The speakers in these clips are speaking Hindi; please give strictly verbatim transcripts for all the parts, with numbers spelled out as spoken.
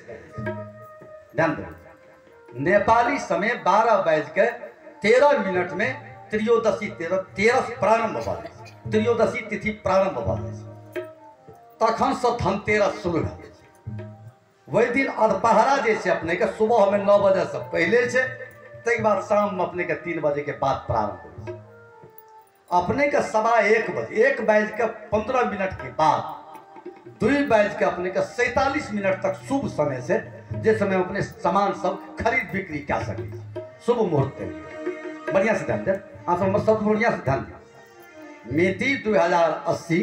ध्यान दो, नेपाली समय बारह बज के तेरह मिनट में त्रयोदशी तेरह तेरह प्रारंभ भ त्रयोदशी तिथि प्रारंभ भ तखन से धनतेरस शुरू है। वही दिन अधपहरा जैसे अपने के सुबह में नौ बजे से पहले से तक बाद शाम में अपने के तीन बजे के बाद प्रारंभ हो। अपने के सवा एक बजे एक बज के पंद्रह मिनट के बाद दुई बज के अपने के सैतालीस मिनट तक शुभ समय से जिस समय अपने सामान सब खरीद बिक्री कर सके शुभ मुहूर्त है। बढ़िया से ध्यान दे, आप सब बढ़िया से ध्यान दे। मिति दो हजार अस्सी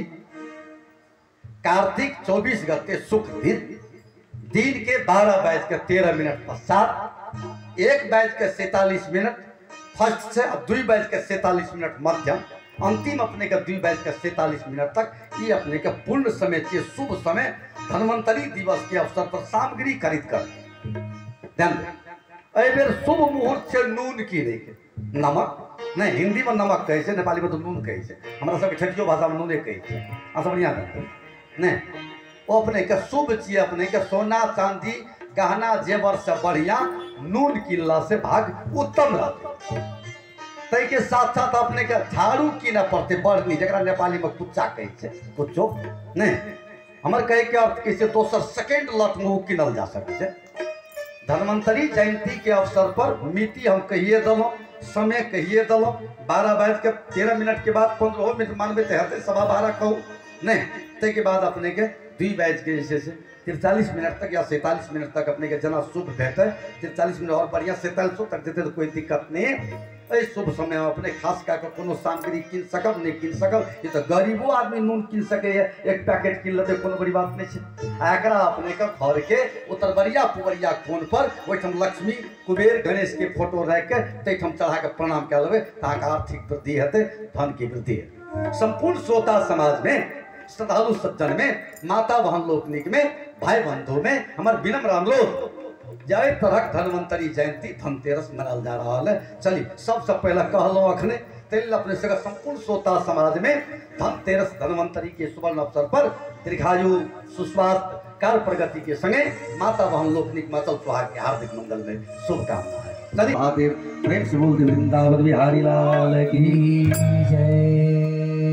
कार्तिक चौबीस गते शुक्र दिन दिन के बारह बज के तेरह मिनट पश्चात एक बज के सैतालीस मिनट फर्स्ट से दुई बज के सैतालीस मिनट मध्यम अंतिम अपने के दुई बज के सैतालीस मिनट तक ये अपने के पूर्ण समय के शुभ समय धन्वंतरी दिवस के अवसर पर सामग्री खरीद कर ध्यान दें। शुभ मुहूर्त से नून की नहीं नमक नहीं, हिंदी में नमक कहे से, नेपाली में तो नून कहे से, हमारा सब ठेठियो भाषा में नूने कहे से। हाँ सब बढ़िया नहीं, वो अपने के शुभ चीज अपने के सोना चांदी गहना जेवर से बढ़िया नून किनला से भाग उत्तम रहते। तै के साथ साथ अपने के झाड़ू कीना पड़ते बढ़नी जरा नेपाली में कुच्चा कहे से, कुच्चो नहीं हमारे कहे के अर्थ कैसे दोसर सेकेंड लट मुँह किनल जा सके। धन्वंतरी जयंती के अवसर पर मिति हम कहिए दलो, समय कहिए दलो, बारह बज के तेरह मिनट के बाद पंद्रह मिनट मानवे तो सवा बारह कहूँ नहीं, ते के बाद अपने के दुई बैच के जैसे से तिरचालीस मिनट तक या सैंतालीस मिनट तक अपने के जना शुभ भेटे तिरचालीस मिनट और बढ़िया सैंतालीस तक देते तो कोई दिक्कत नहीं है। शुभ समय में अपने खास करके कोनो सामग्री किन सकब नहीं किन सकब, ये तो गरीबो आदमी नून किन सके एक पैकेट किन लेते कोनो बड़ी बात नहीं है। एकरा अपने के घर के उतरबरिया पुबरिया कोन पर ओठम लक्ष्मी कुबेर गणेश के फोटो रख के तैठम चढ़ा के प्रणाम कर लेवे ताकि आर्थिक वृद्धि हेते, धन की वृद्धि है। संपूर्ण श्रोता समाज में श्रद्धालु सज्जन में माता बहन लोकनिक में भाई बंधु में हमारे विनम्र अनुरोध जय तरह धन्वंतरी जयंती धनतेरस मनाल जा रहा है। चलिए सबसे पहले कहलो अखने तेल अपने सगा संपूर्ण श्रोता समाज में धनतेरस धन्वंतरी के सुवर्ण अवसर पर दीर्घायु सुस्वास्थ्य कार्य प्रगति के संगे माता बहन लोकनिक मचल सुहाग के हार्दिक मंगल में शुभकामनाएं। चलिए महादेव प्रेम से बोल वृंदावन बिहारी लाल की जय।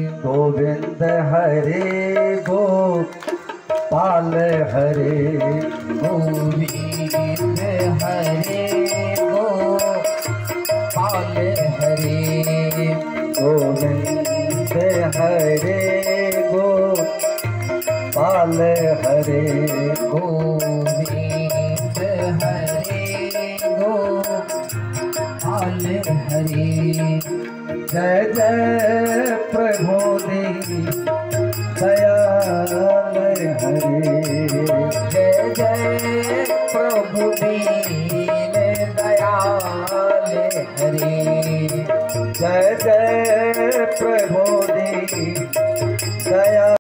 गोविंद हरे गोपाल हरे गोविंद हरे गोपाल हरे गोविंद हरे गोपाल हरे गोविंद हरे गोपाल हरे। जय जय प्रभु देवी दयामय हरे। जय जय प्रभु दीन दयाल हरे। जय जय प्रभु देवी दया